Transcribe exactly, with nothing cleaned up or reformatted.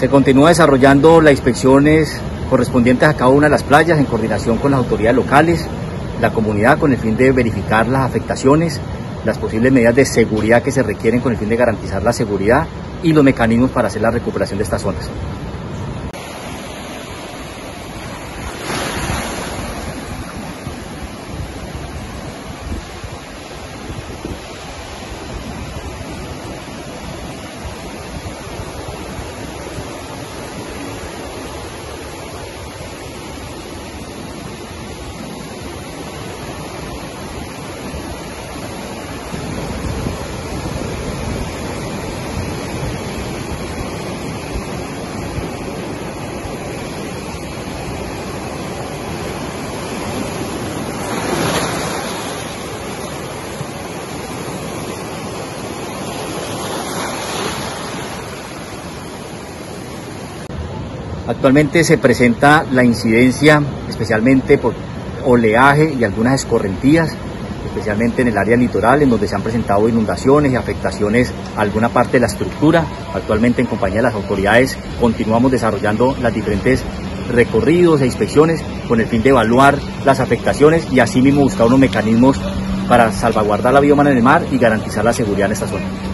Se continúa desarrollando las inspecciones correspondientes a cada una de las playas en coordinación con las autoridades locales, la comunidad, con el fin de verificar las afectaciones, las posibles medidas de seguridad que se requieren con el fin de garantizar la seguridad y los mecanismos para hacer la recuperación de estas zonas. Actualmente se presenta la incidencia especialmente por oleaje y algunas escorrentías, especialmente en el área litoral, en donde se han presentado inundaciones y afectaciones a alguna parte de la estructura. Actualmente, en compañía de las autoridades, continuamos desarrollando las diferentes recorridos e inspecciones con el fin de evaluar las afectaciones y asimismo buscar unos mecanismos para salvaguardar la vida humana en el mar y garantizar la seguridad en esta zona.